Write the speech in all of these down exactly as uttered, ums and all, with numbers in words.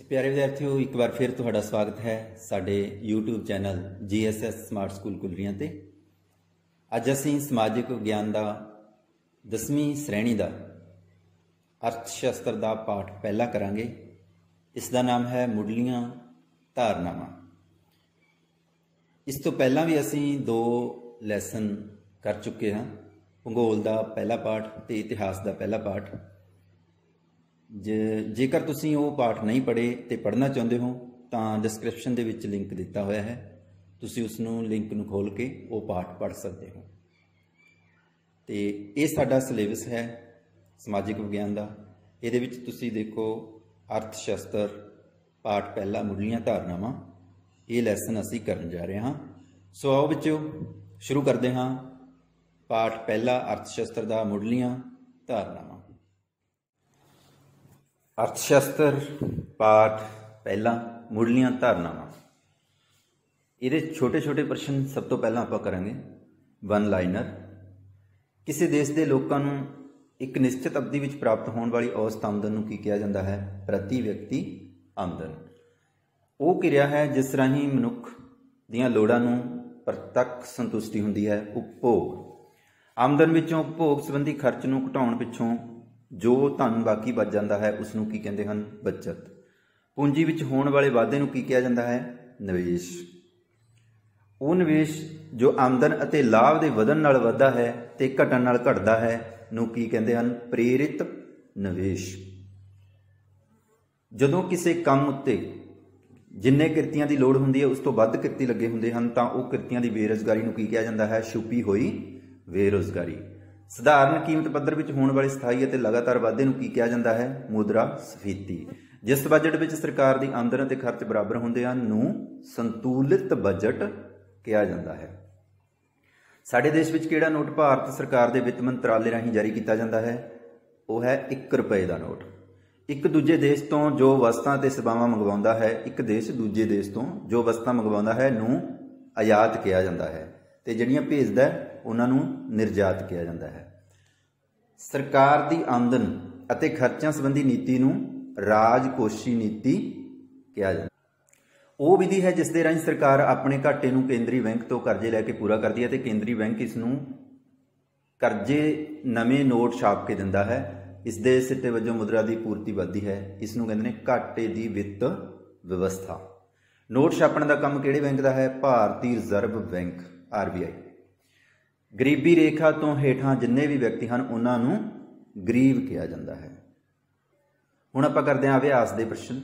प्यारे विद्यार्थियों, एक बार फिर तुहाडा स्वागत है साडे YouTube channel G S S smart school Kulrian ते। अज असीं समाजिक विज्ञान का दसवीं श्रेणी का अर्थशास्त्र का पाठ पहला करांगे। इसका नाम है मुढ़लियां धारनावां। इस तो पहला भी असीं दो लैसन कर चुके हाँ, भूगोल का पहला पाठ ते इतिहास का पहला पाठ। जे जेकर तुसीं वो पाठ नहीं पढ़े तो पढ़ना चाहते हो तो डिस्क्रिप्शन दे विच लिंक दिता होया है, तुसीं उसनूं लिंक नूं खोल के वो पाठ पढ़ सकते हो। तो ये साडा सिलेबस है समाजिक विज्ञान का। ये विच तुसीं देखो अर्थशास्त्र पाठ पहला मुढ़लियां धारनावां, ये लैसन असीं करन जा रहे हाँ। सो आओ बच्चों शुरू करते हाँ। पाठ पहला अर्थशास्त्र का मुढ़लियां धारनावां। अर्थशास्त्र पाठ पहला मुढ़लियां धारनावां। ये छोटे छोटे प्रश्न सब तो पहला आप करेंगे। One liner. किसी देश के लोगों को एक निश्चित अवधि में प्राप्त होने वाली औसत आमदन को की कहा जाता है? प्रति व्यक्ति आमदन। वो क्रिया है जिस राही मनुख दियां लोड़ां नूं प्रत्यक्ष संतुष्टि हुंदी है। उपभोग। आमदन विचों उपभोग संबंधी खर्च नूं घटाउण पिछों जो धन बाकी बच जाता है उसनूं की कहते हैं? बचत। पूंजी विच होने वाले वाधे नूं की कहा जाता है? निवेश। वो निवेश जो आमदन अते लाभ के वधन नाल वधदा है ते घटन नाल घटदा है नूं की कहते हैं? प्रेरित निवेश। जदों किसी काम उत्ते जिन्ने किरतियां की लोड़ हुंदी है उस तो वध किरती लगे हुंदे हन तां उह किरतियां की बेरोजगारी नूं की कहा जाता है? छुपी हुई बेरोजगारी। सधारण कीमत पद्धर विच होने वाले स्थाई और लगातार वाधे नूं की कहा जाता है? मुद्रास्फीति। जिस बजट विच सरकार की आमदन और खर्च बराबर होंदे हन नूं संतुलित बजट कहा जाता है। साडे देश विच किहड़ा नोट भारत सरकार के वित्त मंत्रालय राहीं जारी किया जाता है? वह है एक रुपए का नोट। एक दूजे देश तो जो वस्तां ते सेवावां मंगवाउंदा है, एक देश दूजे देश तो जो वस्तां मंगवाउंदा है नूं आयात कहा जाता है ते जिहड़ियां भेजदा है उन्हां नूं निर्यात कहा जाता है। सरकार की आमदन अते खर्चों संबंधी नीति नूं राजकोषी नीति कहा जाता है। वो विधि है जिस दे राहीं सरकार अपने घाटे नूं केंद्री बैंक तो करजे लैके पूरा करती है ते केंद्री बैंक इस नूं करजे नवे नोट छाप के दिंदा है। इस दे सिੱਟੇ वजों मुद्रा की पूर्ति वधदी है। इस नूं कहंदे ने घाटे की वित्त व्यवस्था। नोट छापण का काम किहड़े बैंक का है? भारतीय reserve bank R B I. गरीबी रेखा तो हेठां जिन्ने भी व्यक्ति हैं उन्होंने गरीब कहा जाता है। हुण आपां करदे हां अभ्यास दे प्रश्न।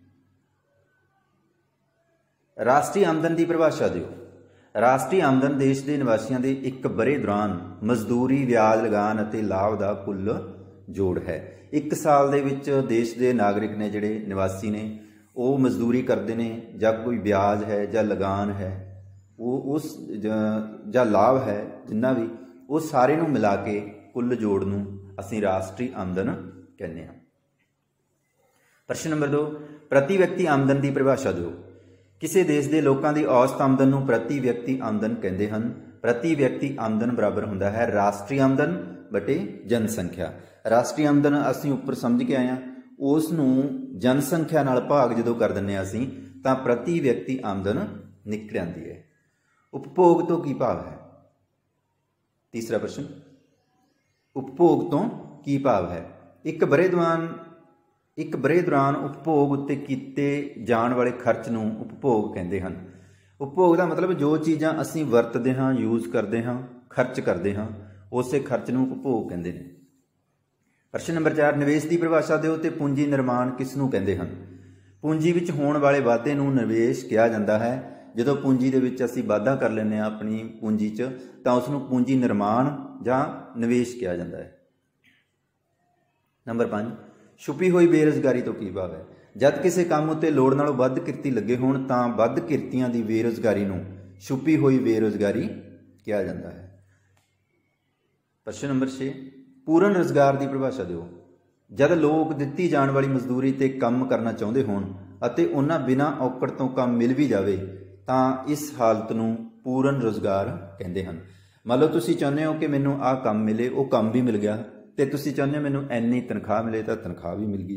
राष्ट्रीय आमदन की परिभाषा दिओ। राष्ट्रीय आमदन देश के निवासियों के एक बरे दौरान मजदूरी, ब्याज लगान अते लाभ का कुल जोड़ है। एक साल दे विच देश के नागरिक ने जिहड़े निवासी ने वो मजदूरी करते हैं जां कोई ब्याज है जां लगान है वो उस जा लाभ है जिन्ना भी वो सारे नूं मिला के कुल जोड़ नूं असीं राष्ट्रीय आमदन कहने हैं। प्रश्न नंबर दो। प्रति व्यक्ति आमदन की परिभाषा दो। किसी देश के लोगों की औसत आमदन नूं प्रति व्यक्ति आमदन कहते हैं। प्रति व्यक्ति आमदन बराबर होंदा है राष्ट्रीय आमदन बटे जनसंख्या। राष्ट्रीय आमदन असीं उपर समझ के आए हैं, उस नूं जनसंख्या नाल भाग जदों कर दिंदे हां असीं तां प्रति व्यक्ति आमदन निकल आंदी है। उपभोग तो की भाव है? तीसरा प्रश्न, उपभोग तो की भाव है? एक बरे दौरान एक बरे दौरान उपभोग उत्ते कीते जाण वाले खर्च नूं उपभोग कहते हैं। उपभोग का मतलब जो चीज़ां असीं वरतदे हां, यूज करते हां, खर्च करते हां, उसे खर्च नूं उपभोग कहते हैं। प्रश्न नंबर चार। निवेश की परिभाषा दिओ ते पूंजी निर्माण किस नूं कहते हैं? पूंजी विच होण वाले वाधे नूं निवेश कहा जाता है। जो पूंजी दे विच असीं वाधा कर लैंदे हां अपनी पूंजी च तां उसनूं पूंजी निर्माण जां निवेश कहा जाता है। नंबर पांच। छुपी हुई बेरोजगारी तो की भाव है? जद किसी काम उत्ते लोड़ नालों वध किरती लगे होण तां वध किरतियां दी बेरोजगारी नूं छुपी हुई बेरोजगारी कहा जाता है। प्रश्न नंबर छे। पूर्ण रोजगार की परिभाषा दिओ। जद लोग दित्ती जाण वाली मजदूरी ते काम करना चाहुंदे होण अते उन्हां बिना औकड़ तो काम मिल भी जावे तां इस हालत नूं पूर्ण रोजगार कहते हैं। मान लो तुसीं चाहुंदे हो कि मैनूं आह काम मिले, वो काम भी मिल गया, तो तुसीं चाहुंदे हो मैनूं इन्नी तनख्वाह मिले तो तनख्वाह भी मिल गई,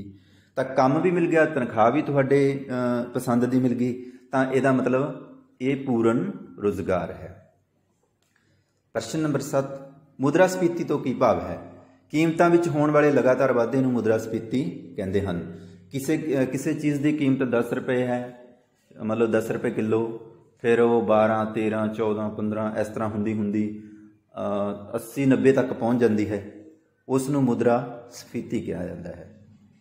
ਤਾਂ ਕੰਮ ਵੀ ਮਿਲ ਗਿਆ, ਤਨਖਾਹ ਵੀ ਤੁਹਾਡੇ ਪਸੰਦ ਦੀ ਮਿਲ ਗਈ, ਤਾਂ ਇਹਦਾ ਮਤਲਬ ਇਹ ਪੂਰਨ ਰੁਜ਼ਗਾਰ ਹੈ। ਪ੍ਰਸ਼ਨ ਨੰਬਰ ਸੱਤ, ਮੁਦਰਾ ਸਫੀਤੀ ਤੋਂ ਕੀ ਭਾਵ ਹੈ? ਕੀਮਤਾਂ ਵਿੱਚ ਹੋਣ ਵਾਲੇ ਲਗਾਤਾਰ ਵਾਧੇ ਨੂੰ ਮੁਦਰਾ ਸਫੀਤੀ ਕਹਿੰਦੇ ਹਨ। ਕਿਸੇ ਕਿਸੇ ਚੀਜ਼ ਦੀ ਕੀਮਤ ਦਸ ਰੁਪਏ ਹੈ, ਮਤਲਬ ਦਸ ਰੁਪਏ ਕਿਲੋ, ਫਿਰ ਉਹ ਬਾਰਾਂ ਤੇਰਾਂ ਚੌਦਾਂ ਪੰਦਰਾਂ ਇਸ ਤਰ੍ਹਾਂ ਹੁੰਦੀ ਹੁੰਦੀ अस्सी नब्बे तक पहुँच जाती है, उसनूं मुद्रा स्फीति कहा जाता है।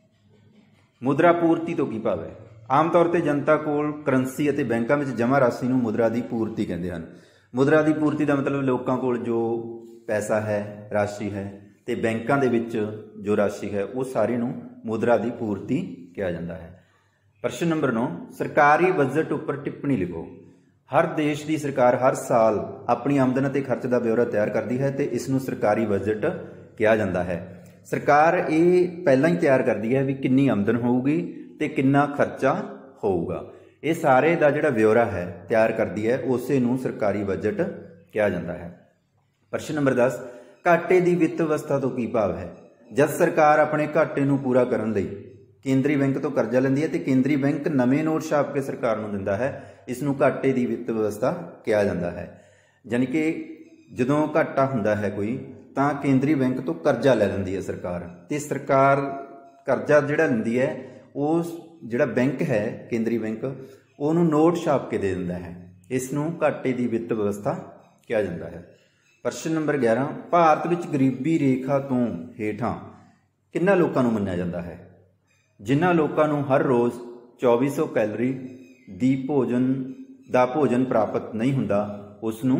मुद्रा पूर्ति तो की भाव है? आम तौर पर जनता कोल करंसी अते बैंकों में जमा राशि नूं मुद्रा की पूर्ति कहते हैं। मुद्रा की पूर्ति का मतलब लोगों कोल जो पैसा है, राशि है, तो बैंकों के विच जो राशि है वो सारी नूं मुद्रा की पूर्ति कहा जाता है। प्रश्न नंबर नौ, सरकारी बजट उपर टिप्पणी लिखो। हर देश की सरकार हर साल अपनी आमदन ते खर्च का ब्यौरा तैयार करती है तो इसनूं सरकारी बजट कहा जाता है। सरकार ये पहला ही तैयार करती है भी कितनी आमदन होगी तो कितना खर्चा होगा, ये सारे का जिहड़ा ब्यौरा है तैयार करती है, उसे नूं सरकारी बजट कहा जाता है। प्रश्न नंबर दस, घाटे की वित्त व्यवस्था तो की भाव है? जब सरकार अपने घाटे नूं पूरा करन लई केंद्री बैंक तो करजा लैंदी है तो केंद्री बैंक नवे नोट छाप के सरकार नूं दिंदा है, इसनूं घाटे की वित्त व्यवस्था कहा जाता है। यानी कि जदों घाटा हुंदा है कोई तां केंद्री बैंक तो करजा लै लैंदी है सरकार, तो सरकार करजा जिहड़ा लैंदी है उस जिहड़ा बैंक है केंद्री बैंक उहनूं नोट छाप के दे दिंदा है, इसनूं घाटे की वित्त व्यवस्था कहा जाता है। प्रश्न नंबर ग्यारह, भारत विच गरीबी रेखा तो हेठां किन्ना लोकां नूं मन्निया जाता है? जिन्हां लोकां नूं हर रोज़ चौबी सौ कैलोरी दी भोजन दा भोजन प्राप्त नहीं हुंदा उसनूं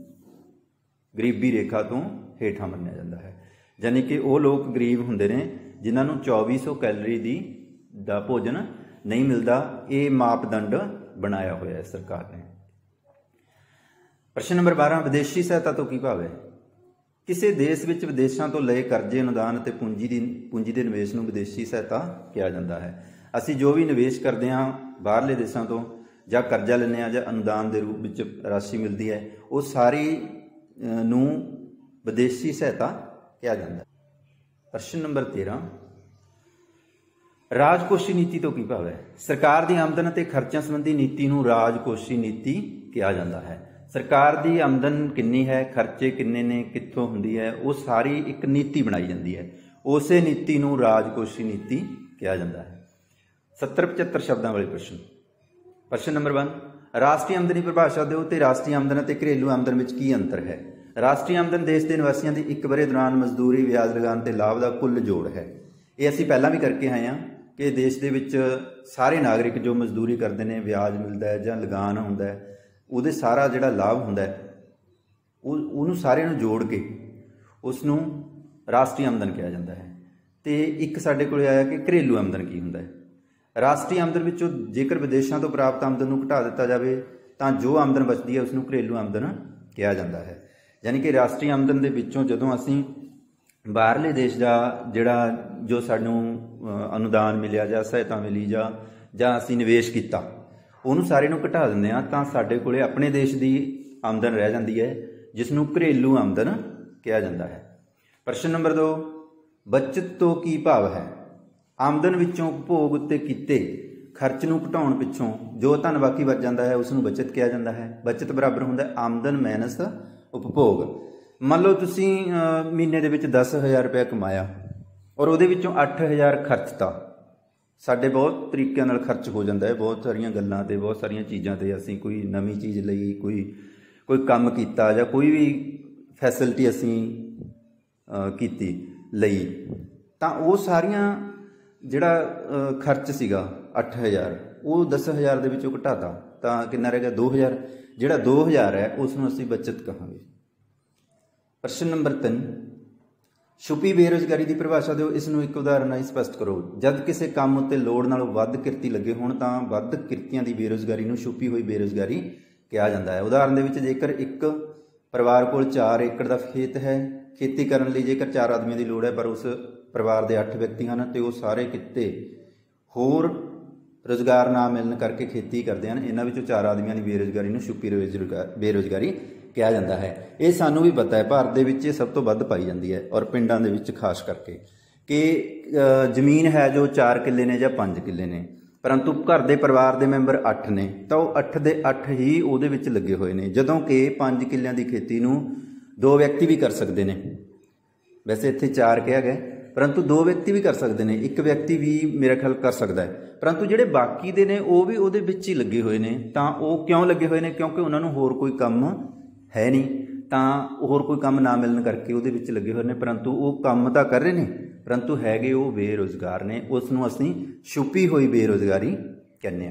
गरीबी रेखा तो हेठां मन्निया जाता है। यानी कि वो लोग गरीब हुंदे ने जिन्हां नूं चौबी सौ कैलोरी दी दा भोजन नहीं मिलता, ये मापदंड बनाया होया है सरकार ने। प्रश्न नंबर बारह, विदेशी सहायता तो की भाव है? किसी देश विच विदेशों तो लए करजे, अनुदान ते पूंजी दी पूंजी दे निवेश नूं विदेशी सहायता कहा जाता है। असी जो भी निवेश करते हैं बाहरले देशों तो जां करजा लैंदे हां जां अनुदान के रूप में राशि मिलती है, वो सारी नूं विदेशी सहायता कहा जाता है। प्रश्न नंबर तेरह, राजकोषी नीति तो की भाव है? सरकार की आमदन ते खर्चा संबंधी नीति नूं राजकोषी नीति कहा जाता है। सरकार की आमदन कितनी है, खर्चे किन्ने ने, कित्थों हुंदी है, वो सारी एक नीति बनाई जाती है, उस नीति नूं राजकोषी नीति कहा जाता है। सत्तर पचहत्तर शब्दों वाले प्रश्न। प्रश्न नंबर वन, राष्ट्रीय आमदनी परिभाषा दो तो राष्ट्रीय आमदन और घरेलू आमदन में की अंतर है? राष्ट्रीय आमदन देश के निवासियों की एक बरे दौरान मजदूरी, ब्याज लगान ते लाभ का कुल जोड़ है। ये असीं पहलां भी करके आए हैं कि देश के विच सारे नागरिक जो मजदूरी करते हैं, ब्याज मिलता है जां लगान हुंदा है, ਉਹਦੇ ਸਾਰਾ ਜਿਹੜਾ ਲਾਭ ਹੁੰਦਾ ਹੈ ਉਹ ਉਹਨੂੰ ਸਾਰਿਆਂ ਨੂੰ ਜੋੜ ਕੇ ਉਸ ਨੂੰ ਰਾਸ਼ਟਰੀ ਆਮਦਨ ਕਿਹਾ ਜਾਂਦਾ ਹੈ। ਤੇ ਇੱਕ ਸਾਡੇ ਕੋਲ ਆਇਆ ਕਿ ਘਰੇਲੂ ਆਮਦਨ ਕੀ ਹੁੰਦਾ ਹੈ। ਰਾਸ਼ਟਰੀ ਆਮਦਨ ਵਿੱਚੋਂ ਜੇਕਰ ਵਿਦੇਸ਼ਾਂ ਤੋਂ ਪ੍ਰਾਪਤ ਆਮਦਨ ਨੂੰ ਘਟਾ ਦਿੱਤਾ ਜਾਵੇ ਤਾਂ ਜੋ ਆਮਦਨ ਬਚਦੀ ਹੈ ਉਸ ਨੂੰ ਘਰੇਲੂ ਆਮਦਨ ਕਿਹਾ ਜਾਂਦਾ ਹੈ। ਯਾਨੀ ਕਿ ਰਾਸ਼ਟਰੀ ਆਮਦਨ ਦੇ ਵਿੱਚੋਂ ਜਦੋਂ ਅਸੀਂ ਬਾਹਰਲੇ ਦੇਸ਼ ਦਾ ਜਿਹੜਾ ਜੋ ਸਾਨੂੰ ਅਨੁਦਾਨ ਮਿਲਿਆ ਜਾਂ ਸਹਾਇਤਾ ਮਿਲੀ ਜਾਂ ਜਾਂ ਅਸੀਂ ਨਿਵੇਸ਼ ਕੀਤਾ ਉਹਨੂੰ ਸਾਰੇ ਨੂੰ ਘਟਾ ਦਿੰਦੇ ਹਾਂ ਤਾਂ ਸਾਡੇ ਕੋਲੇ ਆਪਣੇ ਦੇਸ਼ ਦੀ ਆਮਦਨ ਰਹਿ ਜਾਂਦੀ ਹੈ ਜਿਸ ਨੂੰ ਘਰੇਲੂ ਆਮਦਨ ਕਿਹਾ ਜਾਂਦਾ ਹੈ। ਪ੍ਰਸ਼ਨ ਨੰਬਰ ਦੋ, ਬਚਤ ਤੋਂ ਕੀ ਭਾਵ ਹੈ? ਆਮਦਨ ਵਿੱਚੋਂ ਉਪਭੋਗ ਉੱਤੇ ਕੀਤੇ ਖਰਚ ਨੂੰ ਘਟਾਉਣ ਪਿੱਛੋਂ ਜੋ ਧਨ ਬਾਕੀ ਬਚ ਜਾਂਦਾ ਹੈ ਉਸ ਨੂੰ ਬਚਤ ਕਿਹਾ ਜਾਂਦਾ ਹੈ। ਬਚਤ ਬਰਾਬਰ ਹੁੰਦਾ ਆਮਦਨ ਮਾਈਨਸ ਉਪਭੋਗ। ਮੰਨ ਲਓ ਤੁਸੀਂ ਮਹੀਨੇ ਦੇ ਵਿੱਚ ਦਸ ਹਜ਼ਾਰ ਰੁਪਇਆ ਕਮਾਇਆ ਔਰ ਉਹਦੇ ਵਿੱਚੋਂ ਅੱਠ ਹਜ਼ਾਰ ਖਰਚਤਾ। ਸਾਡੇ ਬਹੁਤ ਤਰੀਕਿਆਂ ਨਾਲ ਖਰਚ ਹੋ ਜਾਂਦਾ ਹੈ, ਬਹੁਤ ਸਾਰੀਆਂ ਗੱਲਾਂ 'ਤੇ, ਬਹੁਤ ਸਾਰੀਆਂ ਚੀਜ਼ਾਂ 'ਤੇ। ਅਸੀਂ ਕੋਈ ਨਵੀਂ ਚੀਜ਼ ਲਈ, ਕੋਈ ਕੋਈ ਕੰਮ ਕੀਤਾ ਜਾਂ ਕੋਈ ਵੀ ਫੈਸਿਲਿਟੀ ਅਸੀਂ ਕੀਤੀ ਲਈ ਤਾਂ ਉਹ ਸਾਰੀਆਂ ਜਿਹੜਾ ਖਰਚ ਸੀਗਾ ਅੱਠ ਹਜ਼ਾਰ ਉਹ ਦਸ ਹਜ਼ਾਰ ਦੇ ਵਿੱਚੋਂ ਘਟਾਤਾ ਤਾਂ ਕਿੰਨਾ ਰਹਿ ਗਿਆ ਦੋ ਹਜ਼ਾਰ। ਜਿਹੜਾ ਦੋ ਹਜ਼ਾਰ ਹੈ ਉਸ ਨੂੰ ਅਸੀਂ ਬਚਤ ਕਹਾਂਗੇ। ਪ੍ਰਸ਼ਨ ਨੰਬਰ ਤਿੰਨ, ਛੁਪੀ ਬੇਰੁਜ਼ਗਾਰੀ ਦੀ ਪਰਿਭਾਸ਼ਾ ਦਿਓ। ਇਸ ਨੂੰ ਇੱਕ ਉਦਾਹਰਨ ਨਾਲ ਸਪਸ਼ਟ ਕਰੋ। ਜਦ ਕਿਸੇ ਕੰਮ ਉੱਤੇ ਲੋੜ ਨਾਲੋਂ ਵੱਧ ਕਿਰਤੀ ਲੱਗੇ ਹੋਣ ਤਾਂ ਵੱਧ ਕਿਰਤੀਆਂ ਦੀ ਬੇਰੁਜ਼ਗਾਰੀ ਨੂੰ ਛੁਪੀ ਹੋਈ ਬੇਰੁਜ਼ਗਾਰੀ ਕਿਹਾ ਜਾਂਦਾ ਹੈ। ਉਦਾਹਰਨ ਦੇ ਵਿੱਚ ਜੇਕਰ ਇੱਕ ਪਰਿਵਾਰ ਕੋਲ ਚਾਰ ਏਕੜ ਦਾ ਖੇਤ ਹੈ, ਖੇਤੀ ਕਰਨ ਲਈ ਜੇਕਰ ਚਾਰ ਆਦਮੀਆਂ ਦੀ ਲੋੜ ਹੈ ਪਰ ਉਸ ਪਰਿਵਾਰ ਦੇ ਅੱਠ ਵਿਅਕਤੀ ਹਨ ਅਤੇ ਉਹ ਸਾਰੇ ਕਿੱਤੇ ਹੋਰ ਰੁਜ਼ਗਾਰ ਨਾ ਮਿਲਣ ਕਰਕੇ ਖੇਤੀ ਕਰਦੇ ਹਨ, ਇਹਨਾਂ ਵਿੱਚੋਂ ਚਾਰ ਆਦਮੀਆਂ ਦੀ ਬੇਰੁਜ਼ਗਾਰੀ ਨੂੰ ਛੁਪੀ ਰੁਜ਼ਗਾਰ ਬੇਰੁਜ਼ਗਾਰੀ ਕਿਹਾ ਜਾਂਦਾ ਹੈ। ਇਹ ਸਾਨੂੰ ਵੀ ਪਤਾ ਹੈ ਭਾਰਤ ਦੇ ਵਿੱਚ ਇਹ ਸਭ ਤੋਂ ਵੱਧ ਪਾਈ ਜਾਂਦੀ ਹੈ ਔਰ ਪਿੰਡਾਂ ਦੇ ਵਿੱਚ ਖਾਸ ਕਰਕੇ कि ਜ਼ਮੀਨ ਹੈ ਜੋ ਚਾਰ ਕਿੱਲੇ ਨੇ ਜਾਂ ਪੰਜ ਕਿੱਲੇ ਨੇ, परंतु घर के परिवार के मैंबर अठ ने, तो अठ दे अठ ही उहदे विच लगे हुए हैं, जदों कि पांच किल्लियां की खेती नूं दो व्यक्ति भी कर सकते हैं। वैसे इत्थे चार कहा गया, परंतु दो व्यक्ति भी कर सकते हैं, एक व्यक्ति भी मेरा ख्याल कर सकता है, परंतु जिहड़े बाकी दे ने वो भी उहदे विच ही लगे हुए हैं। तो वो क्यों लगे हुए हैं? क्योंकि उन्होंने होर कोई काम है नहीं, तो होर कोई काम ना मिलने करके उहदे विच लगे हुए हैं, परंतु वो काम तो कर रहे हैं, परंतु हैगे वो बेरोज़गार ने। उसनूं असीं छुपी हुई बेरोज़गारी कहने।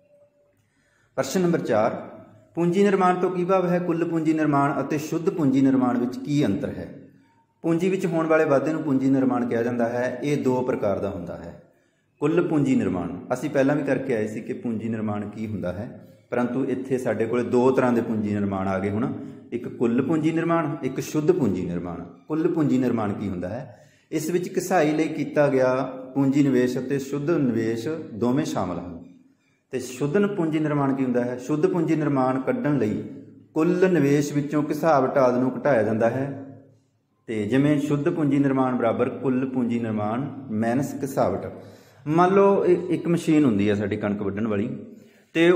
प्रश्न नंबर चार, पूंजी निर्माण तो की भाव है? कुल पूंजी निर्माण अते शुद्ध पूंजी निर्माण विच की अंतर है? पूंजी विच होण वाले वाधे नूं पूंजी निर्माण कहा जाता है। ये दो प्रकार का हुंदा है। कुल पूंजी निर्माण असीं पहलां भी करके आए सी कि पूंजी निर्माण की हुंदा है, परंतु इत्थे साडे कोल दो तरह के पूंजी निर्माण आ गए हुण, एक कुल पूंजी निर्माण, एक शुद्ध पूंजी निर्माण। कुल पूंजी निर्माण की हुंदा है? इस विच घिसाई लई कीता गया पूंजी निवेश अते शुद्ध निवेश दोवें शामिल हैं। तो शुद्ध पूंजी निर्माण की हुंदा है? शुद्ध पूंजी निर्माण कड्ढण लई कुल निवेश विचों घिसावट आदि नूं घटाया जाता है। तो जिवें शुद्ध पूंजी निर्माण बराबर कुल पूंजी निर्माण माइनस घिसावट। मान लो एक मशीन हुंदी है साडी कणक वड्ढण वाली, तो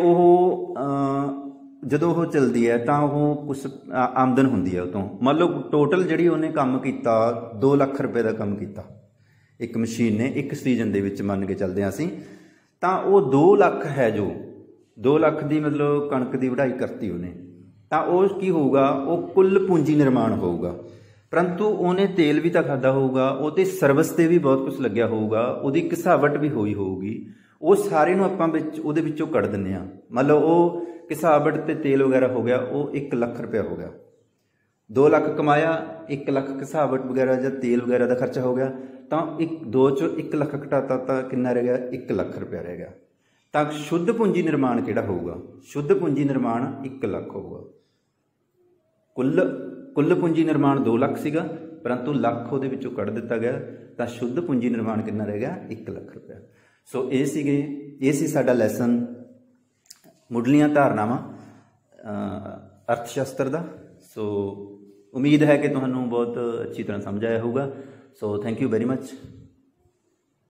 वो ਜਦੋਂ ਉਹ ਚੱਲਦੀ ਹੈ ਤਾਂ ਉਹ ਕੁਛ ਆਮਦਨ ਹੁੰਦੀ ਹੈ ਉਹ ਤੋਂ। ਮੰਨ ਲਓ ਟੋਟਲ ਜਿਹੜੀ ਉਹਨੇ ਕੰਮ ਕੀਤਾ ਦੋ ਲੱਖ ਰੁਪਏ ਦਾ ਕੰਮ ਕੀਤਾ ਇੱਕ ਮਸ਼ੀਨ ਨੇ ਇੱਕ ਸੀਜ਼ਨ ਦੇ ਵਿੱਚ, ਮੰਨ ਕੇ ਚੱਲਦੇ ਹਾਂ ਅਸੀਂ, ਤਾਂ ਉਹ ਦੋ ਲੱਖ ਹੈ ਜੋ ਦੋ ਲੱਖ ਦੀ ਮਤਲਬ ਕਣਕ ਦੀ ਵਢਾਈ ਕਰਤੀ ਉਹਨੇ, ਤਾਂ ਉਹ ਕੀ ਹੋਊਗਾ? ਉਹ ਕੁੱਲ ਪੂੰਜੀ ਨਿਰਮਾਣ ਹੋਊਗਾ। परंतु ਉਹਨੇ तेल भी तो खादा होगा, ਉਹਦੇ ਸਰਵਿਸ ਤੇ भी बहुत कुछ लग्या होगा, ਉਹਦੀ घिसावट भी होई होगी, वो सारे ਨੂੰ ਆਪਾਂ ਵਿੱਚ ਉਹਦੇ ਵਿੱਚੋਂ ਕੱਢ ਦਿੰਦੇ ਆ। ਮੰਨ ਲਓ ਉਹ घिसावट ते तेल वगैरह हो गया, वो एक लख रुपया हो गया। दो लख कमाया, एक लख घिसावट वगैरह या तेल वगैरह का खर्चा हो गया, तो एक दो चो एक लख घटाता तो कितना रह गया? एक लख रुपया रह गया। तो शुद्ध पूंजी निर्माण किहड़ा होगा? शुद्ध पूंजी निर्माण एक लख होगा। कुल कुल पूंजी निर्माण दो लख सीगा, परंतु लख उहदे विचों कढ़ दिता गया, तो शुद्ध पूंजी निर्माण कितना रह गया? एक लख रुपया। सो ये सीगे ये सी साडा लैसन मुढ़लियां धारनावां अर्थशास्त्र का। सो उम्मीद है कि तुहानूं बहुत अच्छी तरह समझ आया होगा। So thank you very much.